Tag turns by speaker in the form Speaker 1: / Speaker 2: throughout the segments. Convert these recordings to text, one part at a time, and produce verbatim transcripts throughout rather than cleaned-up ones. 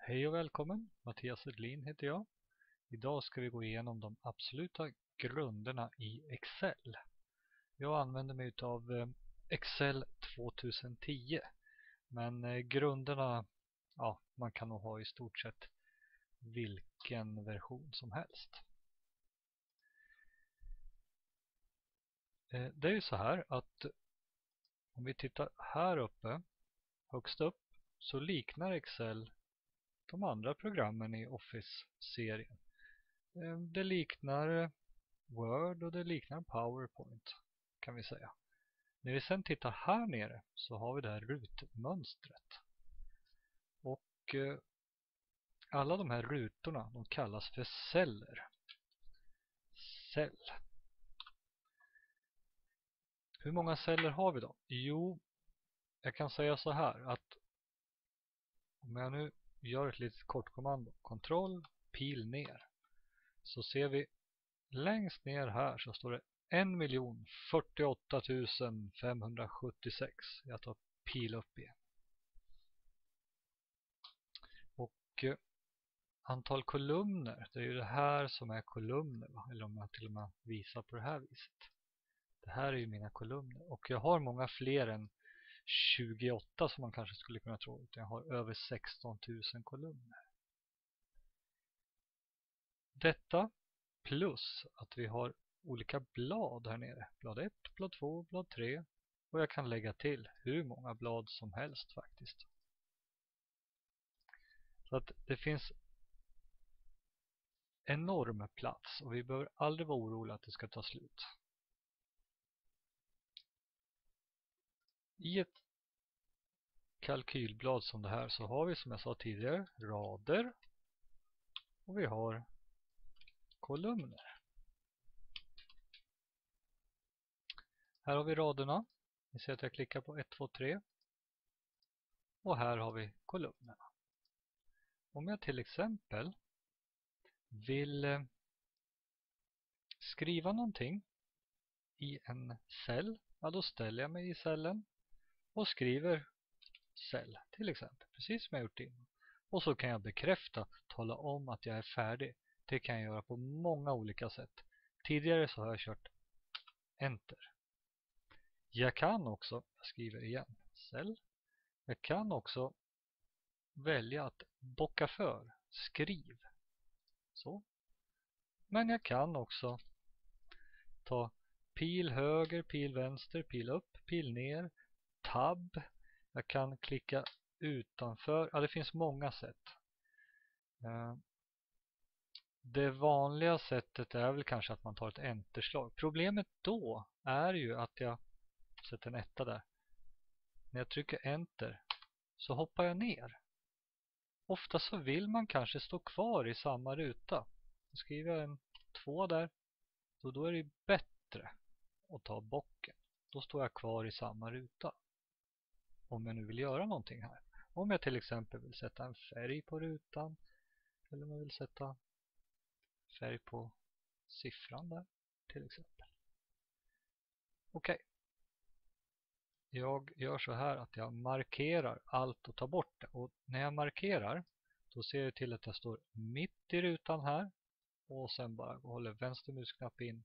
Speaker 1: Hej och välkommen, Mattias Edlin heter jag. Idag ska vi gå igenom de absoluta grunderna i Excel. Jag använder mig av Excel tjugohundratio, men grunderna, ja, man kan nog ha i stort sett vilken version som helst. Det är ju så här att om vi tittar här uppe, högst upp, så liknar Excel de andra programmen i Office-serien. Det liknar Word och det liknar PowerPoint, kan vi säga. När vi sen tittar här nere så har vi det här rutmönstret. Och eh, alla de här rutorna, de kallas för celler. Cell. Hur många celler har vi då? Jo, jag kan säga så här att om jag nu gör ett litet kortkommando, kontroll, pil ner, så ser vi längst ner här så står det en miljon fyrtioåtta tusen femhundrasjuttiosex. Jag tar pil upp igen. Och eh, antal kolumner, det är ju det här som är kolumner, va? Eller om jag till och med visar på det här viset. Det här är ju mina kolumner. Och jag har många fler än tjugoåtta som man kanske skulle kunna tro. Utan jag har över sexton tusen kolumner. Detta plus att vi har olika blad här nere. Blad ett, blad två, blad tre. Och jag kan lägga till hur många blad som helst faktiskt. Så att det finns enorm plats och vi behöver aldrig vara oroliga att det ska ta slut. I ett kalkylblad som det här så har vi, som jag sa tidigare, rader och vi har kolumner. Här har vi raderna. Vi ser att jag klickar på ett, två, tre. Och här har vi kolumnerna. Om jag till exempel vill skriva någonting i en cell, ja, då ställer jag mig i cellen och skriver cell till exempel, precis som jag gjort innan. Och så kan jag bekräfta, tala om att jag är färdig. Det kan jag göra på många olika sätt. Tidigare så har jag kört enter. Jag kan också, jag skriver igen, cell. Jag kan också välja att bocka för, skriv. Så. Men jag kan också ta pil höger, pil vänster, pil upp, pil ner, tab. Jag kan klicka utanför. Ja, det finns många sätt. Det vanliga sättet är väl kanske att man tar ett enterslag. Problemet då är ju att jag sätter en etta där. När jag trycker enter så hoppar jag ner. Ofta så vill man kanske stå kvar i samma ruta. Då skriver jag en två där. Så då är det bättre att ta bocken. Då står jag kvar i samma ruta. Om jag nu vill göra någonting här. Om jag till exempel vill sätta en färg på rutan. Eller om jag vill sätta färg på siffran där till exempel. Okej. Okay. Jag gör så här att jag markerar allt och tar bort det. Och när jag markerar då ser jag till att jag står mitt i rutan här. Och sen bara håller vänster musknapp in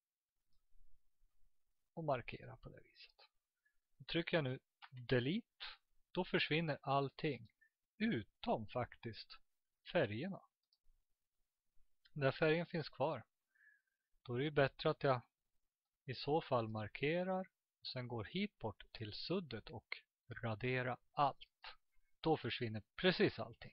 Speaker 1: och markerar på det viset. Och trycker jag nu delete, då försvinner allting utom faktiskt färgerna. Där färgen finns kvar. Då är det ju bättre att jag i så fall markerar och sen går hit bort till suddet och radera allt. Då försvinner precis allting.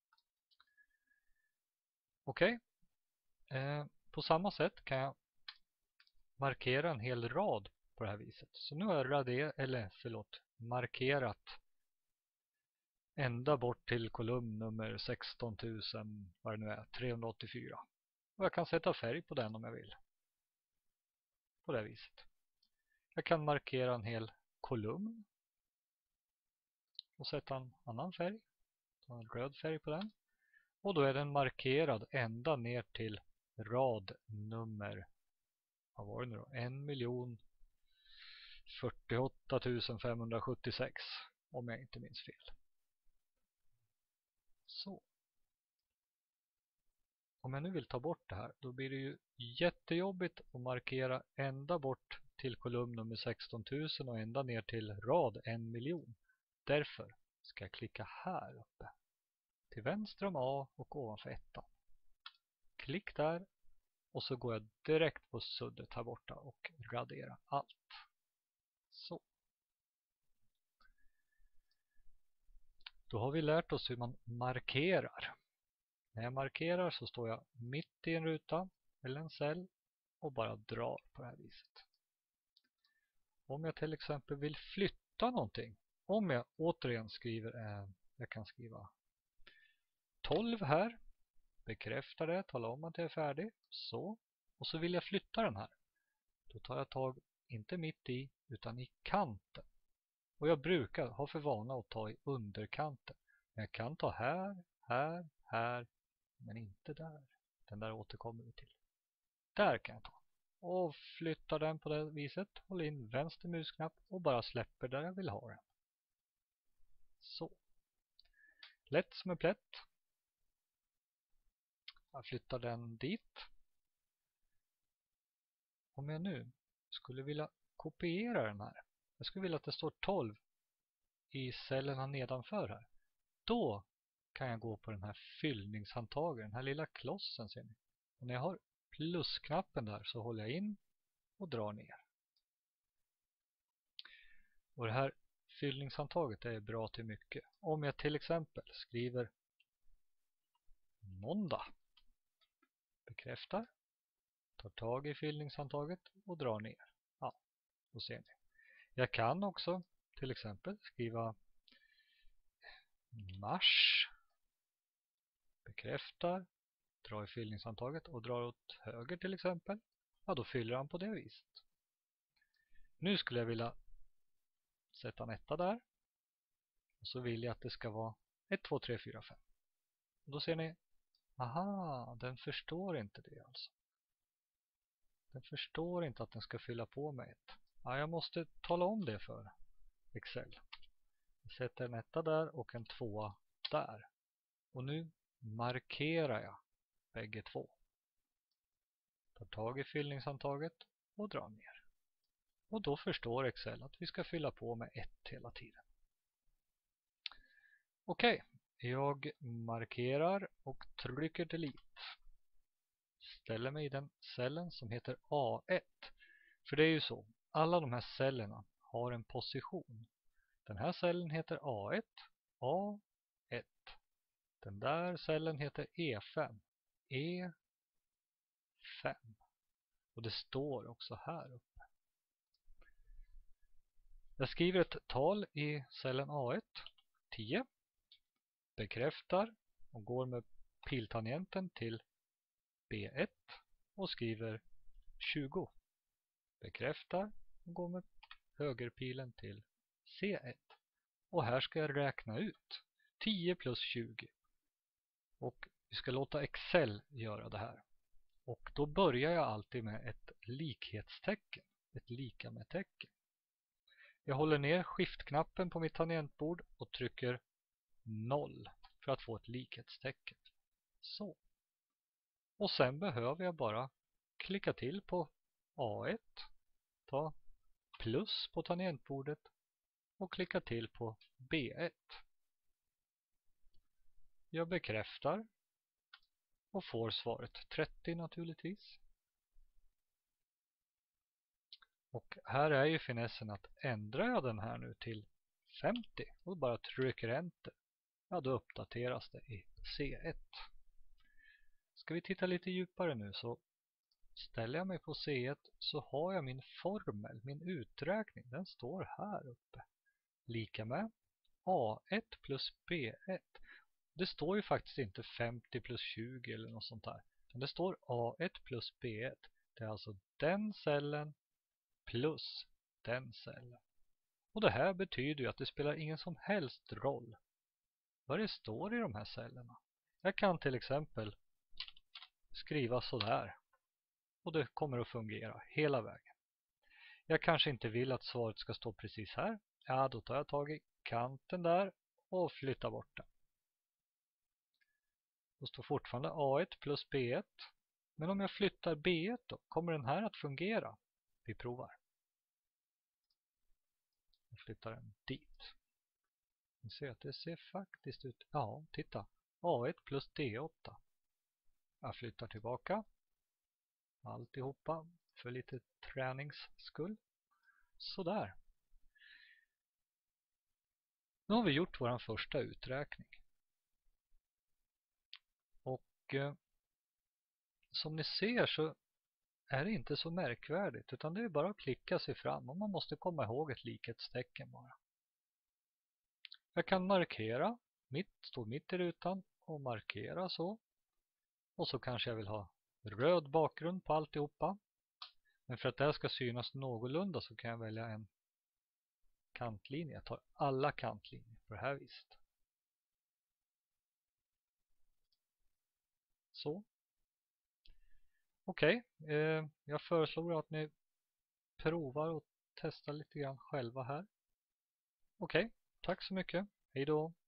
Speaker 1: Okej. Okay. Eh, på samma sätt kan jag markera en hel rad på det här viset. Så nu har jag raderat, eller förlåt, markerat ända bort till kolumn nummer sexton tusen, vad det nu är, trehundraåttiofyra. Och jag kan sätta färg på den om jag vill. På det här viset. Jag kan markera en hel kolumn. Och sätta en annan färg. Ta en röd färg på den. Och då är den markerad ända ner till rad nummer, vad var det nu då? en miljon fyrtioåtta tusen femhundrasjuttiosex. Om jag inte minns fel. Så. om jag nu vill ta bort det här, då blir det ju jättejobbigt att markera ända bort till kolumn nummer sexton tusen och ända ner till rad en miljon. Därför ska jag klicka här uppe till vänster om A och ovanför ettan. Klick där och så går jag direkt på suddet här borta och raderar allt. Så. Då har vi lärt oss hur man markerar. När jag markerar så står jag mitt i en ruta eller en cell och bara drar på det här viset. Om jag till exempel vill flytta någonting. Om jag återigen skriver, eh, jag kan skriva tolv här. Bekräftar det, talar om att jag är färdig. Så. Och så vill jag flytta den här. Då tar jag tag, inte mitt i, utan i kanten. Och jag brukar ha för vana att ta i underkanten. Men jag kan ta här, här, här, men inte där. Den där återkommer vi till. Där kan jag ta. Och flytta den på det viset. Håll in vänster musknapp och bara släpper där jag vill ha den. Så. Lätt som en plätt. Jag flyttar den dit. Om jag nu skulle vilja kopiera den här. Jag skulle vilja att det står tolv i cellerna nedanför här. Då kan jag gå på den här fyllningshandtagen, den här lilla klossen ser ni. Och när jag har plusknappen där så håller jag in och drar ner. Och det här fyllningshandtaget är bra till mycket. Om jag till exempel skriver måndag, bekräftar, tar tag i fyllningshandtaget och drar ner. Ja, då ser ni. Jag kan också till exempel skriva mars, bekräftar, drar i fyllningshandtaget och drar åt höger till exempel. Ja, då fyller han på det viset. Nu skulle jag vilja sätta en etta där. Och så vill jag att det ska vara ett, två, tre, fyra, fem. Och då ser ni, aha, den förstår inte det alltså. Den förstår inte att den ska fylla på med ett. Ja, jag måste tala om det för Excel. Jag sätter en etta där och en tvåa där. Och nu markerar jag bägge två. Tar tag i fyllningshandtaget och drar ner. Och då förstår Excel att vi ska fylla på med ett hela tiden. Okej, jag markerar och trycker delete. Ställer mig i den cellen som heter A ett. För det är ju så, alla de här cellerna har en position. Den här cellen heter A ett, A ett. Den där cellen heter E fem, E fem. Och det står också här uppe. Jag skriver ett tal i cellen A ett, tio. Bekräftar och går med piltangenten till B ett och skriver tjugo. Bekräftar och går med högerpilen till C ett. Och här ska jag räkna ut tio plus tjugo. Och vi ska låta Excel göra det här. Och då börjar jag alltid med ett likhetstecken. Ett lika med tecken. Jag håller ner skift-knappen på mitt tangentbord och trycker noll för att få ett likhetstecken. Så. Och sen behöver jag bara klicka till på A ett. Ta plus på tangentbordet och klicka till på B ett. Jag bekräftar och får svaret trettio naturligtvis. Och här är ju finessen att ändrar jag den här nu till femtio och bara trycker enter, ja då uppdateras det i C ett. Ska vi titta lite djupare nu så ställer jag mig på C ett så har jag min formel, min uträkning, den står här uppe. Lika med A ett plus B ett. Det står ju faktiskt inte femtio plus tjugo eller något sånt där. Det står A ett plus B ett. Det är alltså den cellen plus den cellen. Och det här betyder ju att det spelar ingen som helst roll vad det står i de här cellerna. Jag kan till exempel skriva sådär. Och det kommer att fungera hela vägen. Jag kanske inte vill att svaret ska stå precis här. Ja, då tar jag tag i kanten där och flyttar bort den. Då står fortfarande A ett plus B ett. Men om jag flyttar B ett då, kommer den här att fungera? Vi provar. Jag flyttar den dit. Vi ser att det ser faktiskt ut. Ja, titta. A ett plus D åtta. Jag flyttar tillbaka. Alltihopa för lite träningsskull. Sådär. Nu har vi gjort vår första uträkning. Och eh, som ni ser så är det inte så märkvärdigt, utan det är bara att klicka sig fram och man måste komma ihåg ett likhetstecken bara. Jag kan markera, mitt står mitt i rutan och markera så. Och så kanske jag vill ha röd bakgrund på alltihopa. Men för att det här ska synas någorlunda så kan jag välja en kantlinje. Jag tar alla kantlinjer på det här viset. Så. Okej, okay. eh, jag föreslår att ni provar och testar lite grann själva här. Okej, okay. Tack så mycket. Hej då!